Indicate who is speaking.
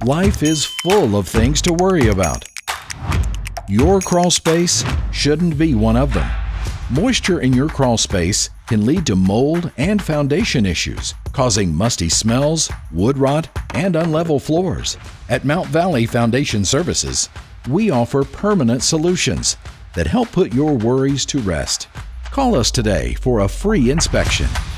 Speaker 1: Life is full of things to worry about. Your crawl space shouldn't be one of them. Moisture in your crawl space can lead to mold and foundation issues, causing musty smells, wood rot, and unlevel floors. At Mount Valley Foundation Services, we offer permanent solutions that help put your worries to rest. Call us today for a free inspection.